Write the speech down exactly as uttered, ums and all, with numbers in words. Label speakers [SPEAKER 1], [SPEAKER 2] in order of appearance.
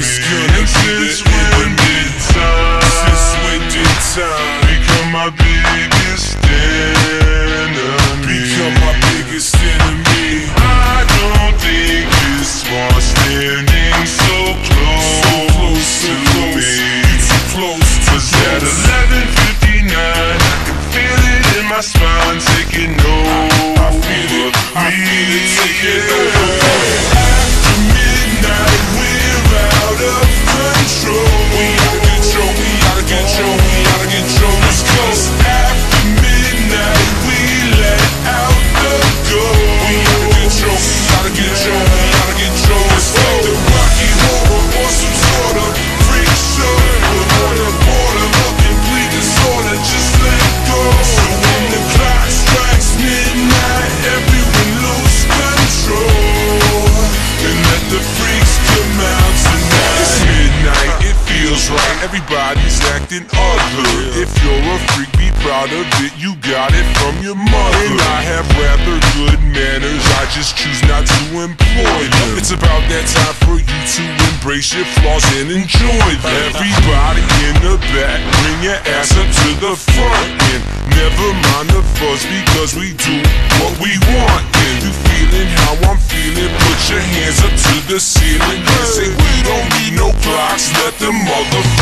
[SPEAKER 1] It's gonna since when midtime, since when midtime, become my biggest enemy. Become my biggest enemy. I don't think it's smart standing so close, so close to me. You too close, cause at eleven fifty-nine I can feel it in my spine taking over. I feel it, I feel it taking over. After midnight we're out of control. We out of control, we out of control, we out of control. Let's go. After midnight we let out the gold. We out of control, we out of control, we out of control. Let's take the Rocky Horror or some sorta freak show. We're on the border of complete disorder, just let go. So when the clock strikes midnight, everyone lose control and let the freaks come out tonight. It's midnight, it feels right, everybody's acting ugly. If you're a freak, be proud of it, you got it from your mother. And I have rather good manners, I just choose not to employ them. It's about that time for you to embrace your flaws and enjoy them. Everybody in the back, bring your ass up to the front and never mind the fuss, because we do what we want. And you feeling how I'm feeling, put your hands up to the ceiling and say we don't need no clocks, let the motherfuckers